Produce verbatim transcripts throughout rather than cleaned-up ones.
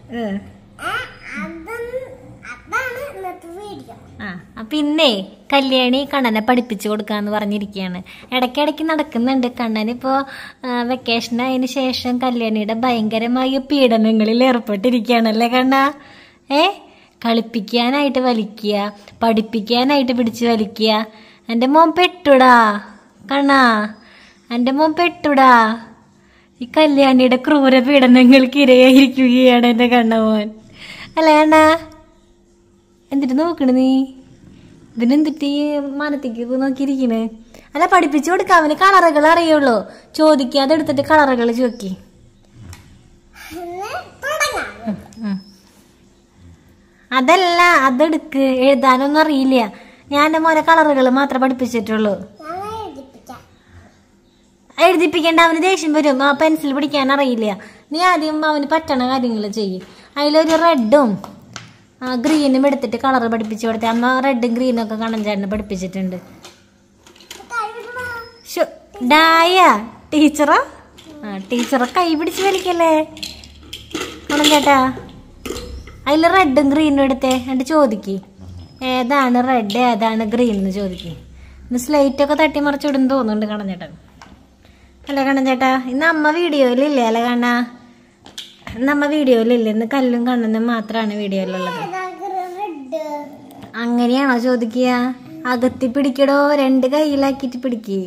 ആ പിന്നെ കല്യാണി കണ്ണനെ പഠിപ്പിച്ചു കൊടുക്കാന്ന് പറഞ്ഞിരിക്കുകയാണ്. ഇടയ്ക്കിടയ്ക്ക് നടക്കുന്നുണ്ട്. കണ്ണൻ ഇപ്പോൾ വെക്കേഷൻ ആയതിനു ശേഷം കല്യാണിയുടെ ഭയങ്കരമായ പീഡനങ്ങളിൽ ഏർപ്പെട്ടിരിക്കുകയാണല്ലേ കണ്ണ? ഏ കളിപ്പിക്കാനായിട്ട് വലിക്കുക, പഠിപ്പിക്കാനായിട്ട് പിടിച്ച് വലിക്കുക. എൻ്റെ മോൻ പെട്ടുടാ കണ്ണാ, എൻ്റെ മോൻ പെട്ടുടാ. ഈ കല്യാണിയുടെ ക്രൂര പീഡനങ്ങൾക്ക് ഇരയായിരിക്കുകയാണ് എൻ്റെ കണ്ണമോൻ. അല്ലേ കണ്ണാ? എന്നിട്ട് നോക്കണ നീ ഇതിനെന്തിട്ട് ഈ മനത്തേക്ക് നോക്കിയിരിക്കണ്? അല്ല പഠിപ്പിച്ചു കൊടുക്കാം. അവന് കളറുകൾ അറിയുള്ളൂ. ചോദിക്കാതെ എടുത്തിട്ട് കളറുകൾ ചോക്കി. അതല്ല, അതെടുക്ക്. എഴുതാനൊന്നും അറിയില്ല. ഞാൻ എൻ്റെ മോനെ കളറുകൾ മാത്രമേ പഠിപ്പിച്ചിട്ടുള്ളൂ. എഴുതിപ്പിക്കേണ്ട, അവന് ദേഷ്യം വരും. ആ പെൻസിൽ പിടിക്കാൻ അറിയില്ല. നീ ആദ്യം അവന് പറ്റണ കാര്യങ്ങൾ ചെയ്യും. അതിലൊരു റെഡും ആ ഗ്രീനും എടുത്തിട്ട് കളർ പഠിപ്പിച്ചു കൊടുത്തേ. അമ്മ റെഡും ഗ്രീനും ഒക്കെ കണ്ണൻ ചേട്ടനെ പഠിപ്പിച്ചിട്ടുണ്ട്. ഡായ ടീച്ചറാ? ആ ടീച്ചറെ കൈ പിടിച്ച് വലിക്കല്ലേ കണ്ണൻ ചേട്ടാ. അതിൽ റെഡും ഗ്രീനും എടുത്തേ. എന്നിട്ട് ചോദിക്ക് ഏതാണ് റെഡ് ഏതാണ് ഗ്രീൻ എന്ന് ചോദിക്ക്. ഇന്ന് സ്ലൈറ്റൊക്കെ തട്ടി മറിച്ചിടുന്ന് തോന്നുന്നുണ്ട് കണ്ണൻ ചേട്ടൻ. അല്ലേ കണ്ണൻ ചേട്ടാ? ഇന്ന് അമ്മ വീഡിയോയിലില്ലേ? അല്ലേ കണ്ണ? ഇന്ന് അമ്മ വീഡിയോയിലില്ലേ? ഇന്ന് കല്ലും കണ്ണനും മാത്രമാണ് വീഡിയോയിലുള്ളത്. അങ്ങനെയാണോ ചോദിക്കുക? അകത്തി പിടിക്കടോ, രണ്ട് കൈയിലാക്കിട്ട് പിടിക്ക്.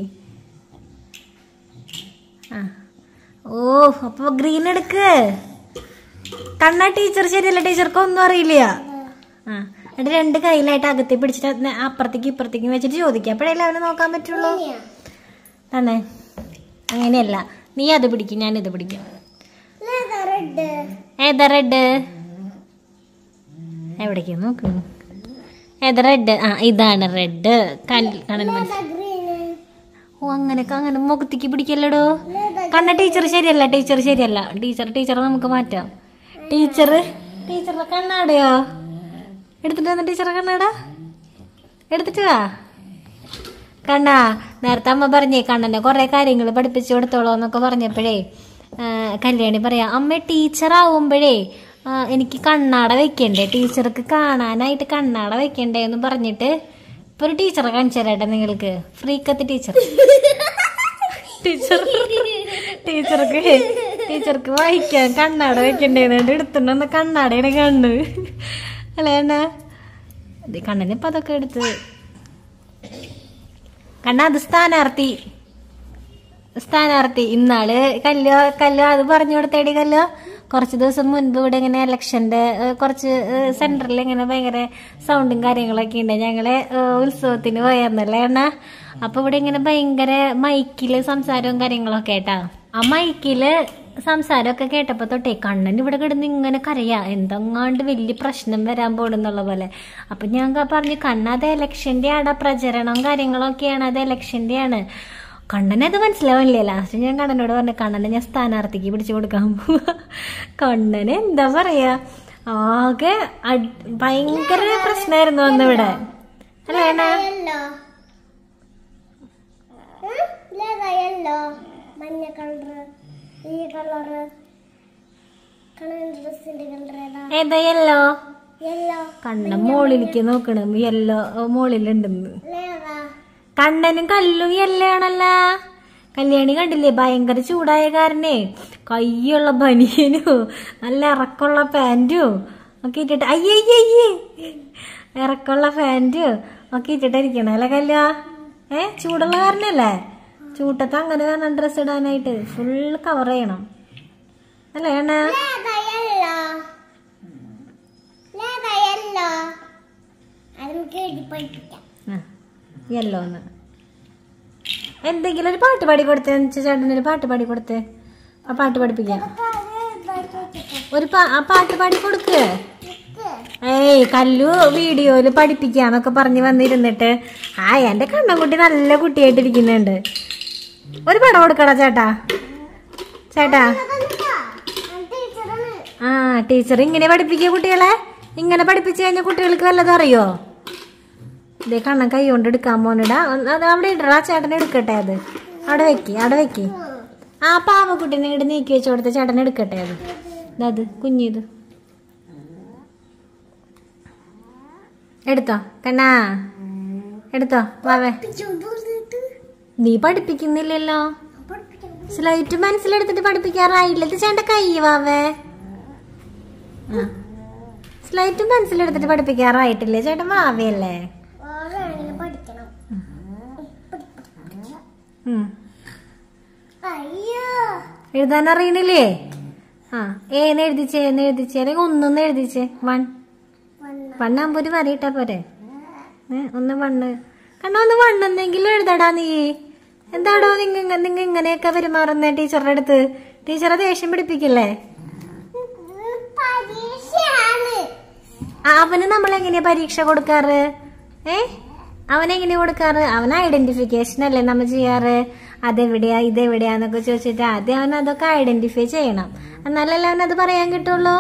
ആ ഓ അപ്പൊ ഗ്രീൻ എടുക്ക്. കണ്ണ ടീച്ചർ ശരിയല്ല, ടീച്ചർക്ക് ഒന്നും അറിയില്ല. ആ എന്നിട്ട് രണ്ട് കയ്യിലായിട്ട് അകത്തി പിടിച്ചിട്ട് അപ്പുറത്തേക്ക് ഇപ്പുറത്തേക്കും വെച്ചിട്ട് ചോദിക്കുക. അപ്പോഴല്ലേ അവനെ നോക്കാൻ പറ്റുള്ളൂ. തന്നെ അങ്ങനെയല്ല, നീ അത് പിടിക്കും, ഞാനിത് പിടിക്കാം. ഏതാ റെഡ്? എവിടേക്ക് നോക്കുന്നു? ഏതാ റെഡ്? ആ ഇതാണ് റെഡ്. കണ്ണൻ ഓ അങ്ങനെയൊക്കെ അങ്ങനെ മുഖത്തേക്ക് പിടിക്കല്ലടോ കണ്ണ. ടീച്ചർ ശരിയല്ല, ടീച്ചർ ശരിയല്ല. ടീച്ചർ ടീച്ചറെ നമുക്ക് മാറ്റാം. ടീച്ചർ ടീച്ചറുടെ കണ്ണാടയോ എടുത്തിട്ട് വന്ന? ടീച്ചറെ കണ്ണാട എടുത്തിട്ട് വാ കണ്ണാ. നേരത്തെ അമ്മ പറഞ്ഞേ കണ്ണനെ കുറെ കാര്യങ്ങൾ പഠിപ്പിച്ചു കൊടുത്തോളൂ എന്നൊക്കെ പറഞ്ഞപ്പോഴേ കല്യാണി പറയാ, അമ്മ ടീച്ചറാവുമ്പോഴേ എനിക്ക് കണ്ണാട വെക്കണ്ടേ, ടീച്ചർക്ക് കാണാനായിട്ട് കണ്ണാട വെക്കണ്ടേ എന്ന് പറഞ്ഞിട്ട് ഇപ്പൊ ഒരു ടീച്ചറെ കാണിച്ചു തരാട്ടെ നിങ്ങൾക്ക്. ഫ്രീക്കത്തി ടീച്ചർ. ടീച്ചർ ടീച്ചർക്ക് ടീച്ചർക്ക് വായിക്കാൻ കണ്ണാട വെക്കണ്ടേന്ന് എടുത്തിട്ടുണ്ടെന്ന് കണ്ണാടയുടെ കണ്ണ്. അല്ലേ എന്നാ കണ്ണനിപ്പ അതൊക്കെ എടുത്ത് കണ്ണ. അത് സ്ഥാനാർത്ഥി സ്ഥാനാർത്ഥി ഇന്നാള് കല്ലോ കല്ലോ അത് പറഞ്ഞു കൊടുത്തേടി കല്ലോ. കുറച്ച് ദിവസം മുൻപ് ഇവിടെ ഇങ്ങനെ ഇലക്ഷന്റെ കുറച്ച് സെന്ററിൽ ഇങ്ങനെ ഭയങ്കര സൗണ്ടും കാര്യങ്ങളൊക്കെ ഉണ്ട്. ഞങ്ങള് ഉത്സവത്തിന് പോയായിരുന്നല്ലേ എണ്ണ. അപ്പൊ ഇവിടെ ഇങ്ങനെ ഭയങ്കര മൈക്കില് സംസാരവും കാര്യങ്ങളൊക്കെ കേട്ടാ. ആ മൈക്കില് സംസാരമൊക്കെ കേട്ടപ്പോ തൊട്ടേ കണ്ണൻ ഇവിടെ കിടന്ന് ഇങ്ങനെ കരയാ, എന്തെങ്ങാണ്ട് വലിയ പ്രശ്നം വരാൻ പോണെന്നുള്ള പോലെ. അപ്പൊ ഞാൻ പറഞ്ഞു, കണ്ണ അത് ഇലക്ഷന്റെ ആണ്, പ്രചരണവും കാര്യങ്ങളൊക്കെയാണ്, അത് ഇലക്ഷന്റെ ആണ്. കണ്ണനത് മനസ്സിലാവില്ലേ. ലാസ്റ്റ് ഞാൻ കണ്ണനോട് പറഞ്ഞു, കണ്ണനെ ഞാൻ സ്ഥാനാർത്ഥിക്ക് പിടിച്ചു കൊടുക്കാൻ പോവാ. കണ്ണന് എന്താ പറയാ, ആകെ ഭയങ്കര പ്രശ്നമായിരുന്നു അന്ന് ഇവിടെ. അല്ലേ അണ്ണാ? ഏതാ യെല്ലോ? കണ്ണൻ മോളിലേക്ക് നോക്കണം, യെല്ലോ മോളിലുണ്ടെന്ന്. കണ്ണനും കല്ലും യെല്ലാണല്ല. കല്യാണി കണ്ടില്ലേ, ഭയങ്കര ചൂടായ കാരനെ കയ്യുള്ള ബനിയനും നല്ല ഇറക്കമുള്ള പാൻറ്റും ഒക്കെ ഇട്ടിട്ട്, അയ്യയ്യേ ഇറക്കമുള്ള പാൻറ്റും ഒക്കെ ഇട്ടിട്ടിരിക്കണം അല്ലേ കല്ല? ഏ ചൂടുള്ള കാരനല്ലേ? ചൂട്ടത്ത് അങ്ങനെ വേണം ഡ്രസ് ഇടാനായിട്ട്, ഫുൾ കവർ ചെയ്യണം അല്ലേ അണ്ണാ? യെല്ലോന്ന് എന്തെങ്കിലും ഒരു പാട്ട് പാടി കൊടുത്തേ ചേട്ടനൊരു പാട്ട് പാടി കൊടുത്തേ. ആ പാട്ട് പഠിപ്പിക്കാം. ഒരു ആ പാട്ട് പാടി കൊടുക്ക്. ഏയ് കല്ലു വീഡിയോയില് പഠിപ്പിക്കാന്നൊക്കെ പറഞ്ഞ് വന്നിരുന്നിട്ട് ആ എന്റെ കണ്ണൻകുട്ടി നല്ല കുട്ടിയായിട്ടിരിക്കുന്നുണ്ട്. ഒരു പടം കൊടുക്കടാ ചേട്ടാ. ചേട്ടാ ആ ടീച്ചർ ഇങ്ങനെ പഠിപ്പിക്കുക കുട്ടികളെ. ഇങ്ങനെ പഠിപ്പിച്ചു കഴിഞ്ഞാൽ കുട്ടികൾക്ക് വല്ലതും അറിയോ? ഇതേ കണ്ണൻ കൈ കൊണ്ട് എടുക്കാൻ പോണിടാ. അത് അവിടെ ഇടടാ, ചേട്ടനെ എടുക്കട്ടെ. അത് അവിടെ വെക്കി അവിടെ വെക്കി. ആ പാവക്കുട്ടീനെ ഇങ്ങോട്ട് നീക്കി വെച്ച് കൊടുത്ത ചേട്ടനെ എടുക്കട്ടെ. അത് അത് കുഞ്ഞിത് എടുത്തോ കണ്ണാ, എടുത്തോ വാവേ. നീ പഠിപ്പിക്കുന്നില്ലല്ലോ. സ്ലൈറ്റ് മനസ്സിലെടുത്തിട്ട് പഠിപ്പിക്കാറായില്ല. ഇത് ചേട്ടന്റെ കൈ വാവേ. സ്ലൈറ്റും പെൻസിലെടുത്തിട്ട് പഠിപ്പിക്കാറായിട്ടില്ലേ ചേട്ടൻ? വാവയല്ലേ. എഴുതാൻ അറിയണില്ലേ? ആ ഏന്ന് എഴുതിച്ചേ, എന്ന് എഴുതിച്ചേ, അല്ലെങ്കിൽ ഒന്നൊന്ന് എഴുതിച്ചേ. വൺ വണ്ണാകുമ്പോ ഒരു വരയിട്ടാ പോരെ. ഒന്ന് വണ്ണ് കണ്ണ, ഒന്ന് വണ്ണെന്നെങ്കിലും എഴുതടാ നീ. എന്താടോ നിങ്ങ നിങ്ങ ഇങ്ങനെയൊക്കെ പെരുമാറുന്നേ ടീച്ചറുടെ അടുത്ത്? ടീച്ചറെ ദേഷ്യം പിടിപ്പിക്കില്ലേ? അവന് നമ്മൾ എങ്ങനെയാ പരീക്ഷ കൊടുക്കാറ്? ഏ അവനെങ്ങനെയാ കൊടുക്കാറ്? അവൻ ഐഡന്റിഫിക്കേഷൻ അല്ലേ നമ്മൾ ചെയ്യാറ്? അതെവിടെയാ ഇതെവിടെയാന്നൊക്കെ ചോദിച്ചിട്ട് ആദ്യം അവൻ അതൊക്കെ ഐഡന്റിഫൈ ചെയ്യണം. എന്നാലല്ലേ അവനത് പറയാൻ കിട്ടുള്ളൂ.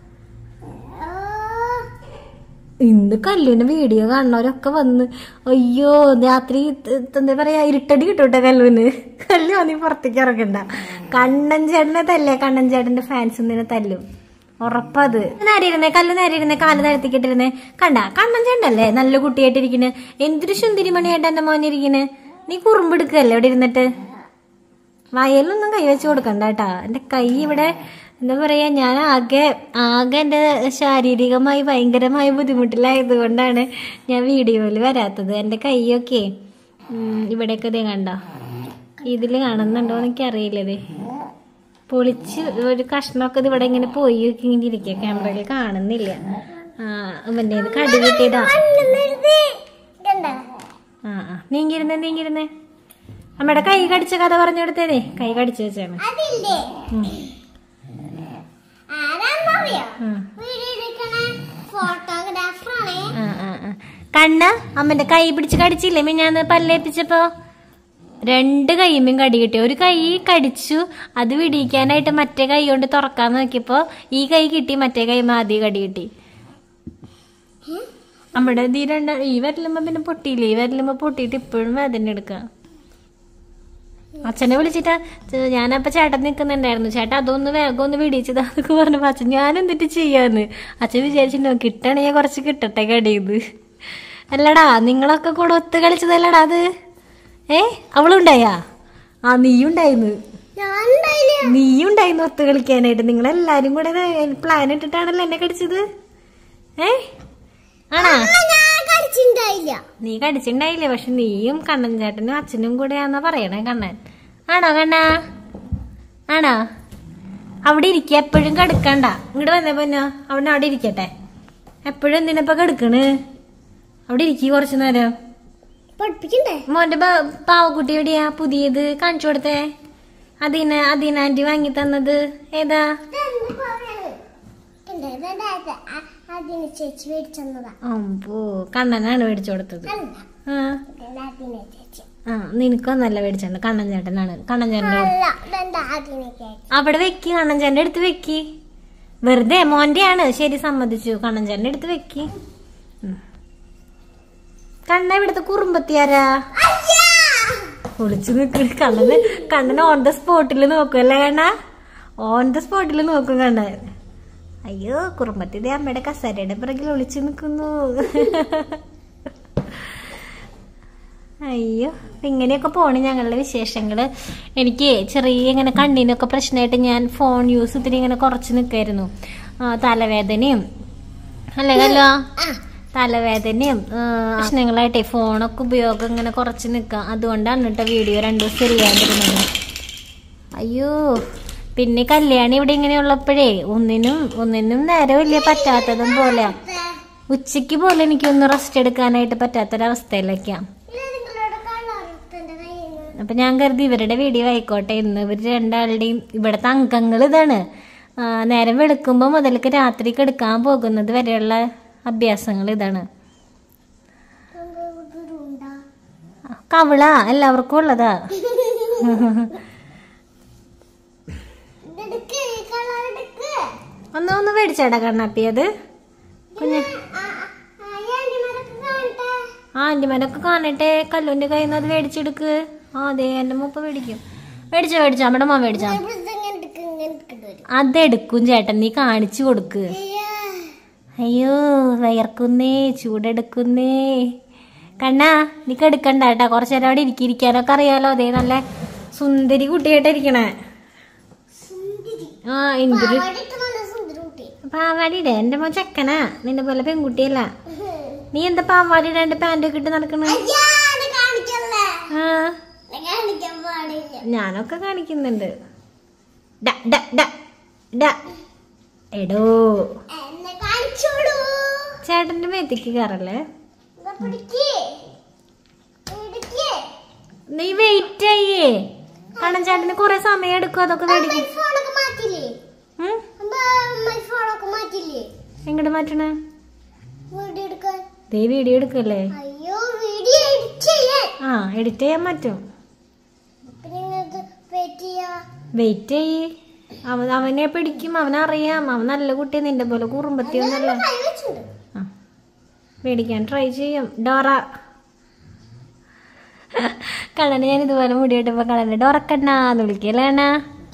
ഇന്ന് കല്ലുവിന്റെ വീഡിയോ കാണുന്നവരൊക്കെ വന്ന് അയ്യോ രാത്രി എന്താ പറയാ ഇരുട്ടടി കിട്ടൂട്ടെ കല്ലുവിന്. കല്ലു നീ പുറത്തേക്ക് ഇറക്കണ്ട. കണ്ണൻ ചേട്ടനെ തല്ലേ, കണ്ണൻ ചേട്ടന്റെ ഫാൻസ് നിന്നെ തല്ലും ഉറപ്പത്. നേരെ ഇരുന്നേ കല്ല്, നേരെ ഇരുന്നേ, കാല് നിരത്തിക്കിട്ടിരുന്നേ. കണ്ട കണ്ണൻ ചേട്ടനല്ലേ നല്ല കുട്ടിയായിട്ടിരിക്കുന്നത്. എന്തൊരു സുന്ദരി മണിയായിട്ട് എന്റെ മോനിരിക്കുന്നത്. നീ കുറുമ്പെടുക്കല്ലേ ഇവിടെ ഇരുന്നിട്ട്? വയലൊന്നും കൈവച്ച് കൊടുക്കണ്ട കേട്ടാ. എന്റെ കൈ ഇവിടെ എന്താ പറയാ, ഞാൻ ആകെ ആകെ എന്റെ ശാരീരികമായി ഭയങ്കരമായ ബുദ്ധിമുട്ടിലായത് കൊണ്ടാണ് ഞാൻ വീഡിയോയിൽ വരാത്തത്. എന്റെ കൈയൊക്കെ ഇവിടെയൊക്കെ ഇതേ കണ്ടോ, ഇതില് കാണുന്നുണ്ടോ എനിക്കറിയില്ലതേ. പൊളിച്ച് ഒരു കഷ്ണമൊക്കെ ഇത് ഇവിടെ ഇങ്ങനെ പോയി ഇങ്ങനെ ഇരിക്കുക. ക്യാമറയിൽ കാണുന്നില്ല. ആ അവന്റെ കടി കിട്ടിയതാ. ആ ആ നീങ്ങിരുന്നേ നീങ്ങിരുന്നേ. അമ്മയുടെ കൈ കടിച്ച കഥ പറഞ്ഞു കൊടുത്തേനെ. കൈ കടിച്ചു വെച്ചാണ്. കണ്ണ അമ്മന്റെ കൈ പിടിച്ച് കടിച്ചില്ലേ മിഞ്ഞാന്ന് പല്ലേപ്പിച്ചപ്പോ? രണ്ട് കൈയുമ്പും കടി കിട്ടി. ഒരു കൈ കടിച്ചു, അത് വിടിയിക്കാനായിട്ട് മറ്റേ കൈ കൊണ്ട് തുറക്കാൻ നോക്കിയപ്പോ ഈ കൈ കിട്ടി, മറ്റേ കൈ ആദ്യം കടി കിട്ടി. നമ്മുടെ ഈ രണ്ട് ഈ വരലുമ്പോ പിന്നെ പൊട്ടിയില്ലേ? ഈ വരലുമ്പോ പൊട്ടിയിട്ട് ഇപ്പോഴും വേദന എടുക്കാം. അച്ഛനെ വിളിച്ചിട്ടാ ഞാനപ്പ ചേട്ടൻ നിൽക്കുന്നുണ്ടായിരുന്നു. ചേട്ടാ അതൊന്ന് വേഗം ഒന്ന് വിടിച്ചതാന്നൊക്കെ പറഞ്ഞപ്പോ അച്ഛൻ ഞാൻ എന്നിട്ട് ചെയ്യാന്ന് അച്ഛൻ വിചാരിച്ചിട്ടുണ്ടോ കിട്ടണേ കുറച്ച് കിട്ടട്ടെ കടിയത്. അല്ലടാ നിങ്ങളൊക്കെ കൂടെ ഒത്ത് കളിച്ചതല്ലടാ അത്. ഏ അവളുണ്ടായാ? ആ നീയുണ്ടായിരുന്നു, നീയുണ്ടായിരുന്നു ഒത്ത് കളിക്കാനായിട്ട്. നിങ്ങളെല്ലാരും കൂടെ പ്ലാൻ ഇട്ടിട്ടാണല്ലോ എന്നെ കടിച്ചത്. ഏ ആണാ? നീ കടിച്ചിണ്ടായില്ലേ? പക്ഷെ നീയും കണ്ണൻ ചേട്ടനും അച്ഛനും കൂടെയാന്നാ പറയണേ കണ്ണൻ. ആണോ കണ്ണാ? ആണോ? അവിടെ ഇരിക്ക, എപ്പോഴും കടുക്കണ്ട. ഇങ്ങോട്ട് വന്നേ പൊന്നോ, അവിടെ അവിടെ ഇരിക്കട്ടെ. എപ്പോഴും എന്തിനപ്പ കടുക്കണ്? അവിടെ ഇരിക്കി കുറച്ചു നേരം. മോന്റെ പാവക്കുട്ടി എവിടെയാ പുതിയത്? കാണിച്ചു കൊടുത്തേ. അതിന് അതിന് ആന്റി വാങ്ങി തന്നത് ഏതാ? അമ്പോ കണ്ണനാണ് മേടിച്ചു കൊടുത്തത്. ആ നിനക്കൊന്നല്ല മേടിച്ചോണ്ട് കണ്ണൻ ചേട്ടനാണ്. കണ്ണൻ ചേട്ടൻ്റെ അവിടെ വെക്കി, കണ്ണൻ ചേട്ടൻ്റെ അടുത്ത് വെക്കി. വെറുതെ മോന്റെ ആണ്, ശരി സമ്മതിച്ചു. കണ്ണൻ ചേട്ടൻ്റെ അടുത്ത് വെക്കി. കണ്ണ ഇവിടുത്തെ കുറുമ്പത്തിയാരാ? ഒളിച്ചു നിൽക്കണ കണ്ണന്. കണ്ണൻ ഓൺ ദ സ്പോട്ടിൽ നോക്കുമല്ലേ കണ്ണ? ഓൺ ദ സ്പോട്ടിൽ നോക്കും കണ്ണൻ. അയ്യോ കുറുമ്പത്തിയുടെ അമ്മയുടെ കസേരയുടെ പിറകിൽ ഒളിച്ചു നിൽക്കുന്നു. അയ്യോ ഇങ്ങനെയൊക്കെ പോണ് ഞങ്ങളുടെ വിശേഷങ്ങള്. എനിക്ക് ചെറിയ ഇങ്ങനെ കണ്ണിനൊക്കെ പ്രശ്നമായിട്ട് ഞാൻ ഫോൺ യൂസ് ഇത്തിരി ഇങ്ങനെ കുറച്ച് നിൽക്കായിരുന്നു. തലവേദനയും അല്ലേ കല്ലോ? തലവേദനയും പ്രശ്നങ്ങളായിട്ടേ ഫോണൊക്കെ ഉപയോഗം ഇങ്ങനെ കുറച്ച് നിൽക്കാം. അതുകൊണ്ടാണ് കേട്ടോ വീഡിയോ രണ്ടു ദിവസം ഇല്ലാണ്ടിരുന്നത്. അയ്യോ പിന്നെ കല്യാണി ഇവിടെ ഇങ്ങനെ ഉള്ളപ്പോഴേ ഒന്നിനും ഒന്നിനും നേരെ വലിയ പറ്റാത്തതും പോലെ ഉച്ചക്ക് പോലെ എനിക്കൊന്ന് റെസ്റ്റ് എടുക്കാനായിട്ട് പറ്റാത്തൊരവസ്ഥയിലേക്കാണ്. അപ്പൊ ഞാൻ കരുതി ഇവരുടെ വീഡിയോ ആയിക്കോട്ടെ ഇന്ന്. ഇവർ രണ്ടാളുടെയും ഇവിടുത്തെ അംഗങ്ങൾ ഇതാണ്. നേരം വെളുക്കുമ്പോ മുതൽക്ക് രാത്രി കിടക്കാൻ പോകുന്നത് വരെയുള്ള അഭ്യാസങ്ങൾ ഇതാണ്. കവിള എല്ലാവർക്കും ഉള്ളതാ. ഒന്ന് ഒന്ന് മേടിച്ചേടാ കണ്ണാപ്പിയത് കുഞ്ഞ്. ആ ആന്റിമാരൊക്കെ കാണട്ടെ. കല്ലുവിന്റെ കയ്യിൽ നിന്ന് അത് മേടിച്ചെടുക്ക്. ആ അതെ എന്റെ മൂപ്പ മേടിക്കും. മേടിച്ചോ മേടിച്ചോ നമ്മുടെ മോൻ മേടിച്ചോ. അതെടുക്കും ചേട്ടൻ, നീ കാണിച്ചു കൊടുക്ക്. അയ്യോ വയർക്കുന്നേ, ചൂടെടുക്കുന്നേ. കണ്ണാ നീ കെടുക്കണ്ട കേട്ടാ, കുറച്ചു നേരം അവിടെ ഇരിക്കിരിക്കാനൊക്കെ അറിയാലോ. അതേ നല്ല സുന്ദരി കുട്ടിയായിട്ടിരിക്കണേ. ആ എന്തൊരു പാവാടിയുടെ എന്റെ മോൻ ചെക്കനാ, നിന്റെ പോലെ പെൺകുട്ടിയല്ല. നീ എന്താ പാവാടി രണ്ട് പാൻറ് ഒക്കെ ഇട്ട് നടക്കണ? ആ ഞാനൊക്കെ കാണിക്കുന്നുണ്ട്. എടോ ചേട്ടന്റെ മേത്തേക്ക് കയറല്ലേ. നീ വെയിറ്റ് ചെയ്യേ, കാരണം ചേട്ടന് കൊറേ സമയം എടുക്കും. അതൊക്കെ മേടിക്കും. എങ്ങോട്ട് മാറ്റണേ? ദേ വീഡിയോ എടുക്കല്ലേ? ആ എഡിറ്റ് ചെയ്യാൻ പറ്റും. വെയിറ്റ് ചെയ്യേ, അവൻ അവനെ പിടിക്കും. അവനറിയാം, അവൻ നല്ല കുട്ടിയാ, നിന്റെ പോലെ കുറുമ്പത്തിയൊന്നല്ല. ആ മേടിക്കാൻ ട്രൈ ചെയ്യും. ഡോറ കടനെ ഞാൻ ഇതുപോലെ മുടിയിട്ടപ്പോ കടനെ ഡോറക്കണ്ണാന്ന് വിളിക്കല്ലേ അണ്ണാ?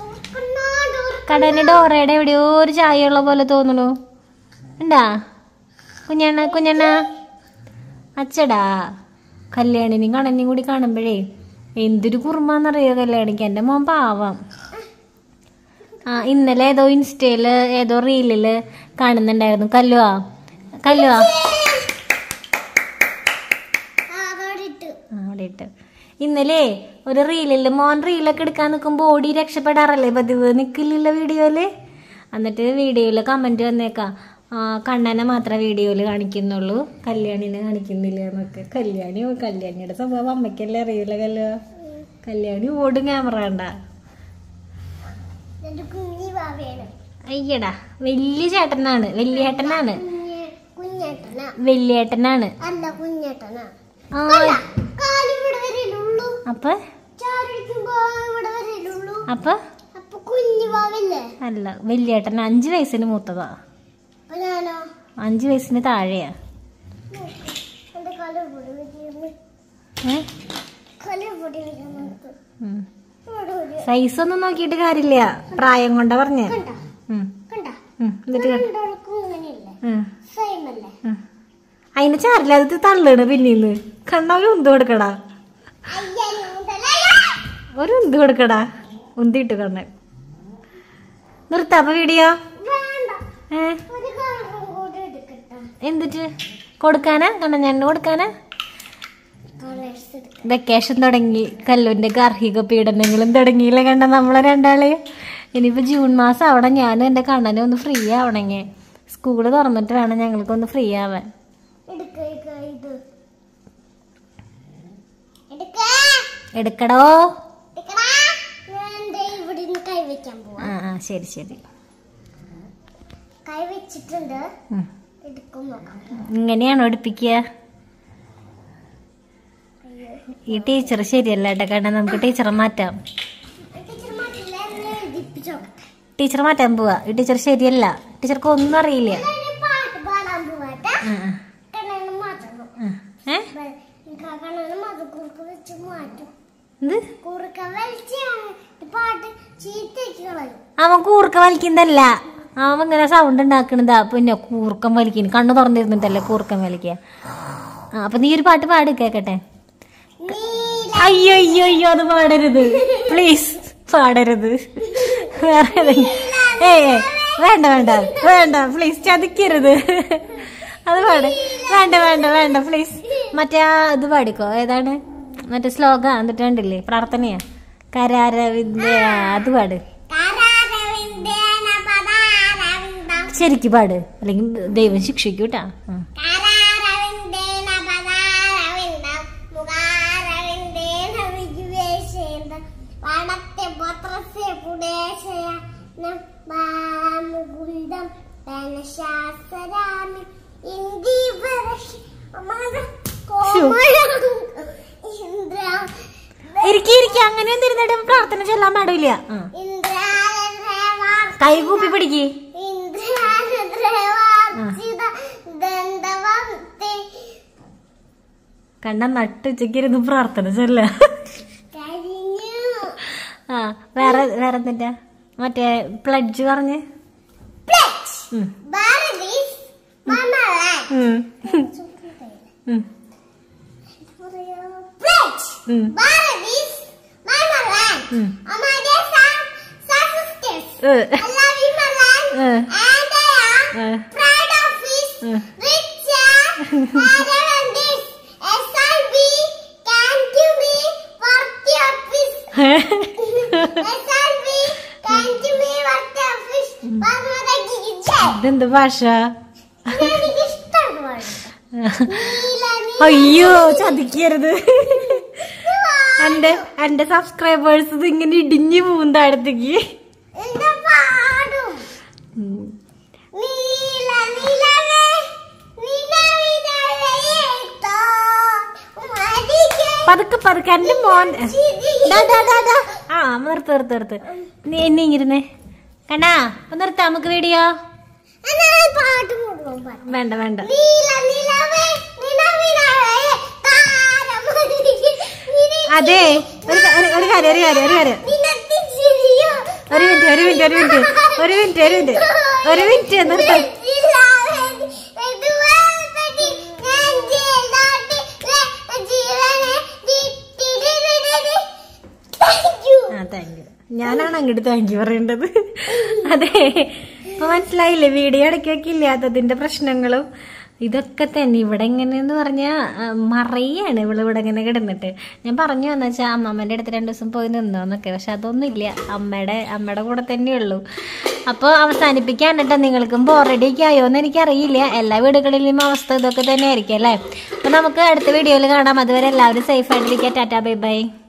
കടന് ഡോറയുടെ എവിടെയോ ഒരു ചായ ഉള്ള പോലെ തോന്നുന്നു. ഉണ്ടാ കുഞ്ഞണ്ണ? കുഞ്ഞണ്ണ അച്ചടാ. കല്യാണിനും കടനും കൂടി കാണുമ്പോഴേ എന്തൊരു കുറുമാന്നറിയോ കല്യാണിക്ക്. എൻ്റെ മോൻ പാവം. ആ ഇന്നലെ ഏതോ ഇൻസ്റ്റയില് ഏതോ റീലില് കാണുന്നുണ്ടായിരുന്നു. കല്ലുവാ കല്ലുവാ അവിടെ ഇട്ട്. ഇന്നലെ ഒരു റീലില് മോൻ റീലൊക്കെ എടുക്കാൻ നിൽക്കുമ്പോ ഓടി രക്ഷപ്പെടാറല്ലേ പതിവ്, നിക്കില്ല വീഡിയോയില്. എന്നിട്ട് വീഡിയോയില് കമന്റ് വന്നേക്കാം, ആ കണ്ണനെ മാത്രമേ വീഡിയോയില് കാണിക്കുന്നുള്ളൂ, കല്യാണിനെ കാണിക്കുന്നില്ല എന്നൊക്കെ. കല്യാണി കല്യാണിയുടെ സ്വഭാവം അമ്മയ്ക്കല്ലേ അറിയില്ല. കല്യാ കല്യാണി ഓടും ക്യാമറ കണ്ട. അയ്യടാ വലിയ ചേട്ടനാണ്, വലിയേട്ടനാണ്, വലിയേട്ടനാണ്. അപ്പൊ അപ്പൊ അല്ല, വലിയേട്ടൻ അഞ്ചു വയസ്സിന് മൂത്തതാ, അഞ്ചു വയസ്സിന് താഴെയാ. സൈസ് ഒന്നും നോക്കിയിട്ട് കാര്യമില്ല, പ്രായം കൊണ്ടാ പറഞ്ഞേ. അതിന് ചാരില്ല, അത് തള്ളണ് പിന്നീന്ന്. കണ്ണ ഒരു ഉന്ത് കൊടുക്കടാ, ഒരു ഉന്ത് കൊടുക്കടാ, ഉന്തിട്ട് കണ്ണ. നിർത്താപ്പ വീഡിയോ. ഏ എന്തിട്ട് കൊടുക്കാനാ? കണ്ണ ഞാൻ കൊടുക്കാനാ? വെക്കേഷൻ തുടങ്ങി, കല്ലുവിന്റെ ഗാർഹിക പീഡനങ്ങളും തുടങ്ങിയില്ല കണ്ട നമ്മളെ രണ്ടാളെ. ഇനിയിപ്പോ ജൂൺ മാസം അവിടെ ഞാനും എന്റെ കണ്ണനും ഒന്ന് ഫ്രീ ആവണമെങ്കിൽ, സ്കൂള് തുറന്നിട്ട് വേണം ഞങ്ങൾക്കൊന്ന് ഫ്രീ ആവാൻ. എടുക്കടോ. ആ ആ ശരി ശരി. ഇങ്ങനെയാണോ എടുപ്പിക്കുക? ഈ ടീച്ചർ ശരിയല്ല കേട്ടോ, കാരണം നമുക്ക് ടീച്ചറെ മാറ്റാം. ടീച്ചർ മാറ്റാൻ പോവാ. ഈ ടീച്ചർ ശരിയല്ല, ടീച്ചർക്ക് ഒന്നും അറിയില്ല. അവൻ കൂർക്ക വലിക്കുന്നതല്ല, അവൻ ഇങ്ങനെ സൗണ്ട് ഉണ്ടാക്കണതാ. പിന്നെ കൂർക്കം വലിക്കുന്നു, കണ്ണു തുറന്നിരുന്നിട്ടല്ലേ കൂർക്കം വലിക്കുക. ആ അപ്പൊ നീ ഒരു പാട്ട് പാട് കേക്കട്ടെ. അയ്യോ അയ്യോ അയ്യോ അത് പാടരുത് പ്ലീസ്, പാടരുത്. വേറെ ഏ വേണ്ട വേണ്ട വേണ്ട പ്ലീസ്, ചതിക്കരുത്. അത് പാട്. വേണ്ട വേണ്ട വേണ്ട പ്ലീസ്. മറ്റേ ആ ഇത് പാടിക്കോ, ഏതാണ് മറ്റേ ശ്ലോക എന്നിട്ട് കണ്ടില്ലേ, പ്രാർത്ഥനയാ. കരാരവിന്ദ അത് പാട്, ശരിക്ക് പാട്, അല്ലെങ്കിൽ ദൈവം ശിക്ഷിക്കൂട്ടാ. ഇരിക്കും അങ്ങനെ എന്തിരുന്നിട്ടും പ്രാർത്ഥന ചൊല്ലാൻ പാടില്ല. കൈ കൂപ്പി പിടിക്ക്. കണ്ട നട്ടുച്ചക്കിരുന്ന് പ്രാർത്ഥന ചൊല്ല. ആ വേറെ വേറെ എന്തിന്റെ മറ്റേ പ്ലഡ്ജ് പറഞ്ഞ് ഇതെന്ത് ഭാഷ? അയ്യോ ചതിക്കരുത്. എന്റെ എന്റെ സബ്സ്ക്രൈബേഴ്സ് ഇത് ഇങ്ങനെ ഇടിഞ്ഞു പോകും താഴത്തേക്ക്. പതുക്കെ പതുക്കെ എന്റെ മോൻ. ആ നിർത്ത് നിർത്ത് നിർത്ത്. നീ എന്നെ ഇങ്ങിരുന്നേ കണ്ണാ ഒന്ന് നിർത്താം നമുക്ക് വീഡിയോ. വേണ്ട വേണ്ട. അതെ ഒരു കാര്യം ഒരു കാര്യം ഒരു കാര്യം ഒരു കാര്യം ഒരു മിനിറ്റ് ഒരു മിനിറ്റ് ഒരു മിനിറ്റ് ഒരു മിനിറ്റ് ഒരു മിനിറ്റ് ഒരു മിനിറ്റ് നിർത്താം. ആ താങ്ക് യു. ഞാനാണ് അങ്ങോട്ട് താങ്ക് യു പറയേണ്ടത്. അതെ ഇപ്പൊ മനസ്സിലായില്ലേ വീഡിയോ ഇടയ്ക്കൊക്കെ ഇല്ലാത്തതിന്റെ പ്രശ്നങ്ങളും ഇതൊക്കെ തന്നെ. ഇവിടെ എങ്ങനെയെന്ന് പറഞ്ഞാൽ മറയാണ് ഇവള് ഇവിടെ ഇങ്ങനെ കിടന്നിട്ട്. ഞാൻ പറഞ്ഞു എന്ന് വെച്ചാൽ അമ്മമ്മേൻ്റെ അടുത്ത് രണ്ടു ദിവസം പോയി നിന്നോന്നൊക്കെ, പക്ഷെ അതൊന്നും ഇല്ല. അമ്മയുടെ അമ്മയുടെ കൂടെ തന്നെയുള്ളൂ. അപ്പോൾ അവസാനിപ്പിക്കാൻ കേട്ടോ. നിങ്ങൾക്കും ബോറടിയൊക്കെ ആയോ എന്ന് എനിക്കറിയില്ല. എല്ലാ വീടുകളിലും അവസ്ഥ ഇതൊക്കെ തന്നെ ആയിരിക്കും അല്ലേ. അപ്പോൾ നമുക്ക് അടുത്ത വീഡിയോയിൽ കാണാം. അതുവരെ എല്ലാവരും സേഫ് ആയിട്ടിരിക്കുക. Tata bye by.